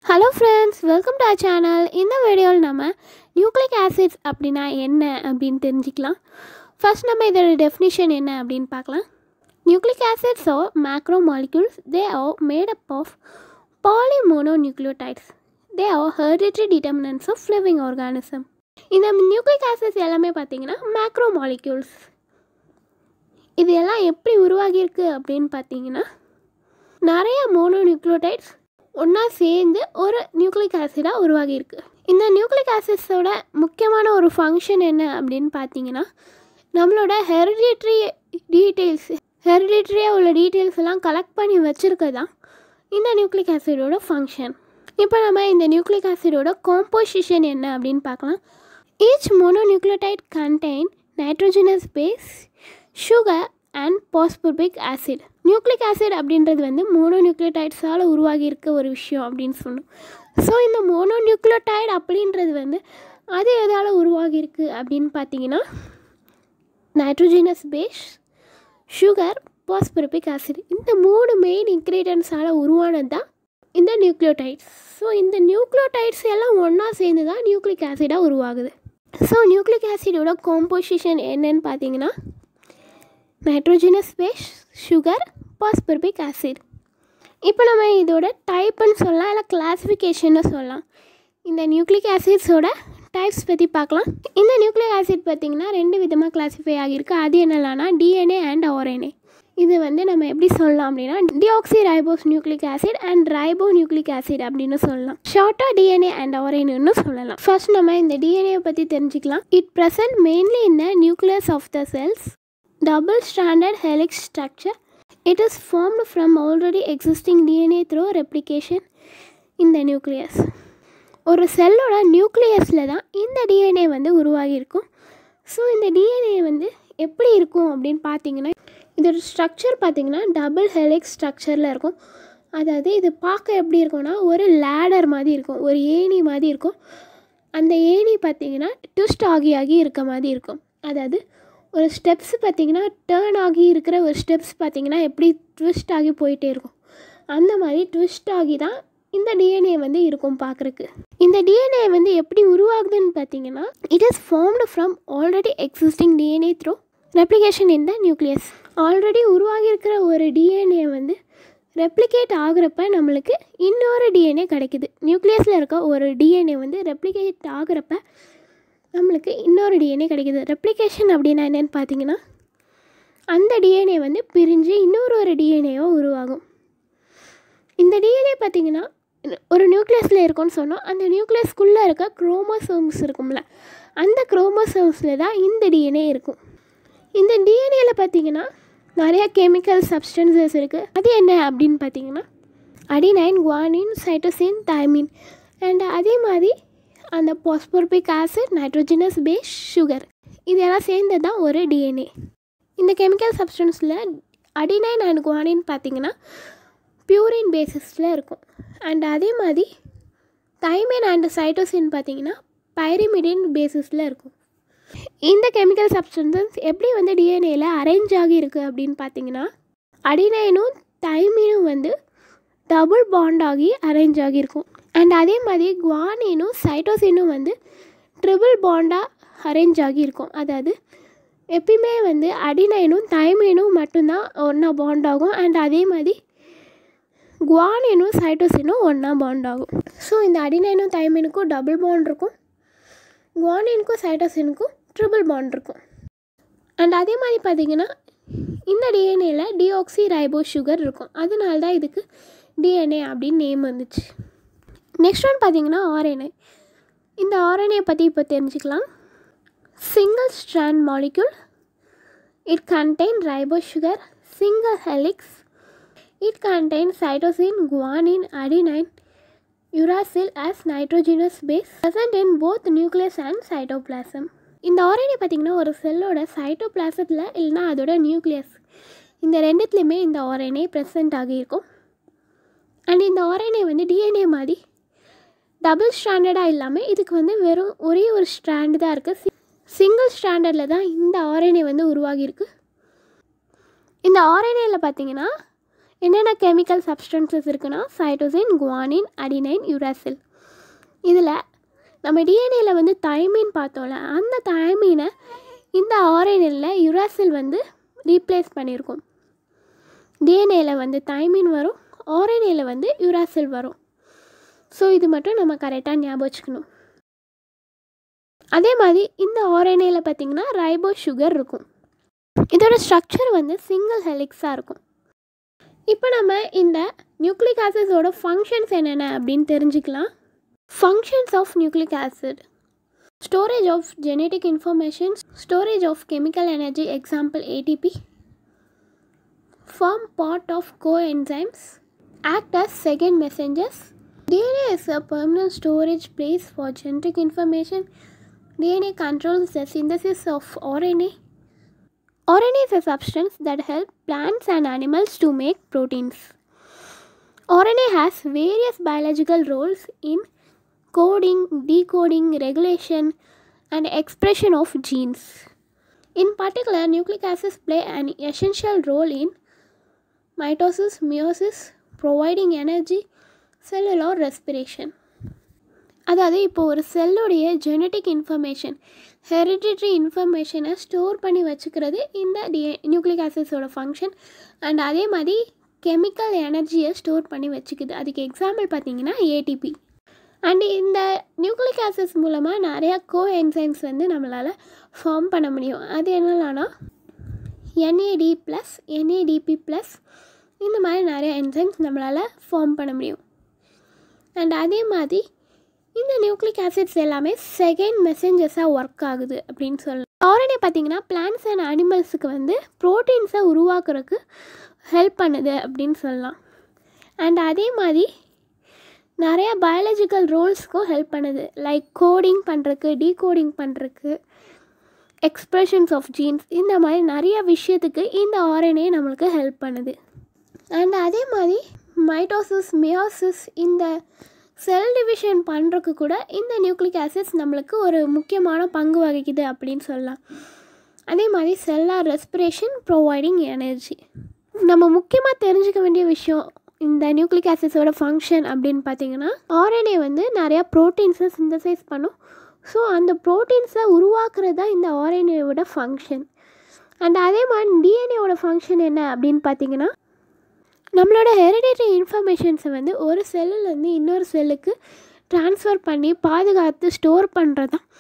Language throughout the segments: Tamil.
Hello friends, welcome to our channel. இந்த வீடியோவில் நம்ம நியூக்ளிக் ஆசிட்ஸ் அப்படின்னா என்ன அப்படின்னு தெரிஞ்சுக்கலாம். ஃபர்ஸ்ட் நம்ம இதோட டெஃபினிஷன் என்ன அப்படின்னு பார்க்கலாம். Nucleic acids are macro molecules. They are made up of polymononucleotides. They are hereditary determinants of living organism. இந்த நியூக்ளிக் ஆசிட்ஸ் எல்லாமே பார்த்தீங்கன்னா மேக்ரோ மாலிக்யூல்ஸ். இது எல்லாம் எப்படி உருவாகியிருக்கு அப்படின்னு பார்த்தீங்கன்னா, நிறைய மோனோநியூக்ளியோடைட்ஸ் ஒன்றா சேர்ந்து ஒரு நியூக்ளிக் ஆசிடாக உருவாகியிருக்கு. இந்த நியூக்ளிக் ஆசிட்ஸோட முக்கியமான ஒரு ஃபங்க்ஷன் என்ன அப்படின்னு பார்த்தீங்கன்னா, நம்மளோட ஹெரிடிட்ரியாக உள்ள டீட்டெயில்ஸ் எல்லாம் கலெக்ட் பண்ணி வச்சுருக்க தான் இந்த நியூக்ளிக் ஆசிடோட ஃபங்க்ஷன். இப்போ நம்ம இந்த நியூக்ளிக் ஆசிடோட காம்போசிஷன் என்ன அப்படின்னு பார்க்கலாம். Each mononucleotide contain nitrogenous base, sugar and phosphoric acid. Nucleic acid அப்படின்றது வந்து மோனோநியூக்ளியோடைட்ஸால் உருவாகியிருக்க ஒரு விஷயம் அப்படின்னு சொன்னோம். ஸோ இந்த மோனோநியூக்ளியோடைட் அப்படின்றது வந்து அது எதால் உருவாகியிருக்கு அப்படின்னு பார்த்தீங்கன்னா, nitrogenous base, sugar, phosphoric acid, இந்த 3 மெயின் இன்க்ரீடியன்ட்ஸால் உருவானது தான் இந்த நியூக்ளியோடைட்ஸ். ஸோ இந்த நியூக்ளியோடைட்ஸ் எல்லாம் ஒன்றா சேர்ந்து தான் நியூக்ளிக் ஆசிடாக உருவாகுது. ஸோ நியூக்ளிக் ஆசிடோட காம்போசிஷன் என்னன்னு பார்த்தீங்கன்னா, nitrogenous base, sugar, phosphoric acid. இப்போ நம்ம இதோட டைப்புன்னு சொல்லலாம், இல்லை கிளாஸிஃபிகேஷன்னு சொல்லலாம். இந்த நியூக்ளிக் ஆசிட்ஸோட டைப்ஸ் பற்றி பார்க்கலாம். இந்த நியூக்ளிக் ஆசிட் பார்த்திங்கன்னா 2 விதமாக கிளாஸிஃபை ஆகியிருக்கு. அது என்னென்னா டிஎன்ஏ அண்ட் ஆர்என்ஏ. இது வந்து நம்ம எப்படி சொல்லலாம் அப்படின்னா, deoxy ribose nucleic acid and ribo nucleic acid அப்படின்னு சொல்லலாம். ஷார்ட்டாக டிஎன்ஏ அண்ட் ஆர்என்ஏன்னு சொல்லலாம். ஃபர்ஸ்ட் நம்ம இந்த டிஎன்ஏ பற்றி தெரிஞ்சுக்கலாம். It present mainly in the nucleus of the cells. Double-stranded helix structure. It is formed from already existing DNA through replication in the nucleus. ஒரு செல்லோட நியூக்ளியஸில் தான் இந்த டிஎன்ஏ வந்து உருவாகியிருக்கும். ஸோ இந்த டிஎன்ஏ வந்து எப்படி இருக்கும் அப்படின்னு பார்த்தீங்கன்னா, இதோட ஸ்ட்ரக்சர் பார்த்திங்கன்னா டபுள் ஹெலிக்ஸ் ஸ்ட்ரக்சரில் இருக்கும். அதாவது இது பார்க்க எப்படி இருக்கும்னா, ஒரு லேடர் மாதிரி இருக்கும், ஒரு ஏணி மாதிரி இருக்கும். அந்த ஏணி பார்த்திங்கன்னா ட்விஸ்ட் ஆகி இருக்க மாதிரி இருக்கும். அதாவது ஒரு ஸ்டெப்ஸ் பார்த்திங்கன்னா டேர்ன் ஆகி இருக்கிற ஒரு ஸ்டெப்ஸ் பார்த்திங்கன்னா எப்படி ட்விஸ்ட் ஆகி போயிட்டே இருக்கும், அந்த மாதிரி ட்விஸ்ட் ஆகி தான் இந்த டிஎன்ஏ வந்து இருக்கும் பார்க்குறக்கு. இந்த டிஎன்ஏ வந்து எப்படி உருவாகுதுன்னு பார்த்தீங்கன்னா, it is formed from already existing DNA through replication in the nucleus. Already உருவாகியிருக்கிற ஒரு டிஎன்ஏ வந்து ரெப்ளிகேட் ஆகிறப்ப நம்மளுக்கு இன்னொரு டிஎன்ஏ கிடைக்குது. நியூக்ளியஸில் இருக்க ஒரு டிஎன்ஏ வந்து ரெப்ளிகேட் ஆகிறப்ப நம்மளுக்கு இன்னொரு டிஎன்ஏ கிடைக்கிது. ரெப்ளிகேஷன் அப்படின்னா என்னென்னு பார்த்தீங்கன்னா, அந்த டிஎன்ஏ வந்து பிரிஞ்சு இன்னொரு டிஎன்ஏவோ உருவாகும். இந்த டிஎன்ஏ பார்த்திங்கன்னா ஒரு நியூக்ளியஸில் இருக்கும்னு சொன்னோம். அந்த நியூக்ளியஸ்குள்ளே இருக்க குரோமோசோம்ஸ் இருக்கும்ல, அந்த குரோமோசோம்ஸில் தான் இந்த டிஎன்ஏ இருக்கும். இந்த டிஎன்ஏல பார்த்திங்கன்னா நிறையா கெமிக்கல் சப்ஸ்டன்சஸ் இருக்குது. அது என்ன அப்படின்னு பார்த்தீங்கன்னா, adenine, guanine, cytosine, thymine and அதே மாதிரி அந்த phosphoric acid, nitrogenous base, sugar, இதெல்லாம் சேர்ந்தது தான் ஒரு டிஎன்ஏ. இந்த கெமிக்கல் சப்ஸ்டன்ஸில் அடினைன் அண்ட் குவானின் பார்த்திங்கன்னா பியூரின் பேசிஸில் இருக்கும். அண்ட் அதே மாதிரி தைமின் அண்ட் சைட்டோசின் பார்த்திங்கன்னா பைரிமிடின் பேசிஸில் இருக்கும். இந்த கெமிக்கல் சப்ஸ்டன்சஸ் எப்படி வந்து டிஎன்ஏல அரேஞ்ச் ஆகி இருக்குது அப்படின்னு பார்த்தீங்கன்னா, அடினைனும் தைமினும் வந்து டபுள் பாண்ட் ஆகி அரேஞ்ச் ஆகியிருக்கும். அண்ட் அதே மாதிரி குவானினும் சைட்டோசினும் வந்து ட்ரிபிள் பாண்டாக அரேஞ்ச் ஆகியிருக்கும். அதாவது எப்பயுமே வந்து அடினைனும் தைமினும் மட்டும்தான் ஒன்றா பாண்ட் ஆகும். அண்ட் அதே மாதிரி குவானினும் சைட்டோசினும் ஒன்றா பாண்ட் ஆகும். ஸோ இந்த அடினைனும் தைமினுக்கும் டபுள் பாண்ட் இருக்கும், குவானினுக்கும் சைட்டோசினுக்கும் ட்ரிபிள் பாண்ட் இருக்கும். அண்ட் அதே மாதிரி பார்த்திங்கன்னா இந்த டிஎன்ஏல டிஆக்சி ரைபோஸ் சுகர் இருக்கும். அதனால தான் இதுக்கு டிஎன்ஏ அப்படின்னு நேம் வந்துச்சு. நெக்ஸ்ட் ஒன் பார்த்திங்கன்னா ஆர்என்ஏ. இந்த ஆர்என்ஏ பற்றி இப்போ தெரிஞ்சுக்கலாம். Single strand molecule. It contain ribose sugar, single helix. It contain cytosine, guanine, adenine, uracil as nitrogenous base present in both nucleus and cytoplasm. இந்த ஆர்என்ஏ பார்த்திங்கன்னா ஒரு செல்லோட சைட்டோபிளாசத்தில் இல்லைனா அதோட நியூக்ளியஸ், இந்த ரெண்டுத்துலேயுமே இந்த ஆர்என்ஏ ப்ரெசென்ட் ஆகியிருக்கும். அண்ட் இந்த ஆர்என்ஏ வந்து டிஎன்ஏ மாதிரி டபுள் ஸ்டாண்டர்டாக இல்லாமல் இதுக்கு வந்து வெறும் ஒரே ஒரு ஸ்ட்ராண்டு தான் இருக்குது. சிங்கிள் ஸ்டாண்டர்டில் தான் இந்த ஆர்என்ஏ வந்து உருவாகியிருக்கு. இந்த ஆர்என்ஏல பார்த்திங்கன்னா என்னென்ன கெமிக்கல் சப்ஸ்டன்சஸ் இருக்குன்னா சைட்டோசின், குவானின், அடினைன், யூராசில். இதில் நம்ம டிஎன்ஏல வந்து தைமின் பார்த்தோம்ல, அந்த தைமீனை இந்த ஆர்என்ஏல யூராசில் வந்து ரீப்ளேஸ் பண்ணியிருக்கோம். டிஎன்ஏல வந்து தைமின் வரும், ஆர்என்ஏல வந்து யூராசில் வரும். ஸோ இது மட்டும் நம்ம கரெக்டாக ஞாபகம் வச்சுக்கணும். அதே மாதிரி இந்த ஆர்என்ஏல பார்த்திங்கன்னா ரைபோ சுகர் இருக்கும். இதோட ஸ்ட்ரக்சர் வந்து சிங்கிள் ஹெலிக்ஸாக இருக்கும். இப்போ நம்ம இந்த நியூக்ளிக் ஆசிட்ஸோட ஃபங்க்ஷன்ஸ் என்னென்ன அப்படின்னு தெரிஞ்சுக்கலாம். Functions of nucleic acid: storage of genetic information, storage of chemical energy, example ATP, form part of coenzymes, act as second messengers. DNA is a permanent storage place for genetic information. DNA controls the synthesis of RNA. RNA is a substance that helps plants and animals to make proteins. RNA has various biological roles in coding, decoding, regulation, and expression of genes. In particular, nucleic acids play an essential role in mitosis, meiosis, providing energy, cellular respiration. அதாவது இப்போ ஒரு செல்லுடைய ஜெனட்டிக் இன்ஃபர்மேஷன், ஹெரிடிட்ரி இன்ஃபர்மேஷனை ஸ்டோர் பண்ணி வச்சுக்கிறது இந்த நியூக்ளிக் ஆசிட்ஸோட ஃபங்க்ஷன். அண்ட் அதே மாதிரி கெமிக்கல் எனர்ஜியை ஸ்டோர் பண்ணி வச்சுக்குது. அதுக்கு எக்ஸாம்பிள் பார்த்திங்கன்னா ATP. அண்ட் இந்த நியூக்ளிக் ஆசிட்ஸ் மூலமாக நிறையா கோஎன்சைம்ஸ் வந்து நம்மளால் ஃபார்ம் பண்ண முடியும். அது என்னென்னா NAD+, NADP+, இந்த மாதிரி நிறைய என்சைம்ஸ் நம்மளால் ஃபார்ம் பண்ண முடியும். அண்ட் அதே மாதிரி இந்த நியூக்ளிக் ஆசிட்ஸ் எல்லாமே செகண்ட் மெசேஞ்சர்ஸாக ஒர்க் ஆகுது அப்படின்னு சொல்லலாம். ஆர்என்ஏ பார்த்திங்கன்னா பிளான்ட்ஸ் அண்ட் அனிமல்ஸுக்கு வந்து ப்ரோட்டீன்ஸை உருவாக்குறதுக்கு ஹெல்ப் பண்ணுது அப்படின்னு சொல்லலாம். அண்ட் அதே மாதிரி நிறையா பயாலஜிக்கல் ரோல்ஸ்க்கும் ஹெல்ப் பண்ணுது. லைக் கோடிங் பண்ணுறதுக்கு, டீகோடிங் பண்ணுறதுக்கு, எக்ஸ்ப்ரெஷன்ஸ் ஆஃப் ஜீன்ஸ், இந்த மாதிரி நிறைய விஷயத்துக்கு இந்த ஆர்என்ஏ நம்மளுக்கு ஹெல்ப் பண்ணுது. அண்ட் அதே மாதிரி மைட்டோசிஸ், மியோசிஸ், இந்த செல் டிவிஷன் பண்ணுறதுக்கு கூட இந்த நியூக்ளிக் ஆசிட்ஸ் நம்மளுக்கு ஒரு முக்கியமான பங்கு வகிக்குது அப்படின்னு சொல்லலாம். அதே மாதிரி செல்லார் ரெஸ்பிரேஷன், ப்ரொவைடிங் எனர்ஜி. நம்ம முக்கியமாக தெரிஞ்சுக்க வேண்டிய விஷயம் இந்த நியூக்ளிக் ஆசிட்ஸோட ஃபங்க்ஷன் அப்படின்னு பார்த்திங்கன்னா, ஆர்என்ஏ வந்து நிறையா ப்ரோட்டீன்ஸை சிந்தசைஸ் பண்ணும். ஸோ அந்த ப்ரோட்டீன்ஸை உருவாக்குறது தான் இந்த ஆர்என்ஏவோட ஃபங்க்ஷன். அண்ட் அதே மாதிரி டிஎன்ஏவோட ஃபங்க்ஷன் என்ன அப்படின்னு பார்த்திங்கன்னா, நம்மளோட ஹெரிடிட்ரி இன்ஃபர்மேஷன்ஸை வந்து ஒரு செல்லுலேருந்து இன்னொரு செல்லுக்கு ட்ரான்ஸ்ஃபர் பண்ணி பாதுகாத்து ஸ்டோர் பண்ணுறது தான்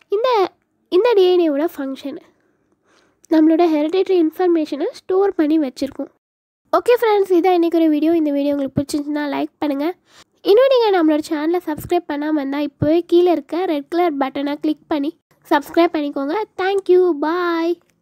இந்த டிஎன்ஏவோட ஃபங்க்ஷனு. நம்மளோட ஹெரிடிட்ரி இன்ஃபர்மேஷனை ஸ்டோர் பண்ணி வச்சுருக்கோம். ஓகே ஃப்ரெண்ட்ஸ், இதான் இன்றைக்கி ஒரு வீடியோ. இந்த வீடியோ உங்களுக்கு பிடிச்சிருந்துச்சுன்னா லைக் பண்ணுங்கள். இன்னும் நீங்கள் நம்மளோட சேனலை சப்ஸ்கிரைப் பண்ணாமல் இருந்தால் இப்போவே கீழே இருக்க ரெட் கலர் பட்டனை கிளிக் பண்ணி சப்ஸ்கிரைப் பண்ணிக்கோங்க. தேங்க்யூ, பாய்.